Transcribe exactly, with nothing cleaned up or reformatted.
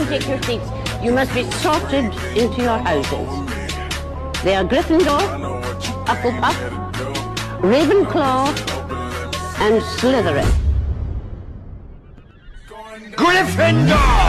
can take your seats. You must be sorted into your houses. They are Gryffindor, Hufflepuff, Ravenclaw, and Slytherin. Gryffindor!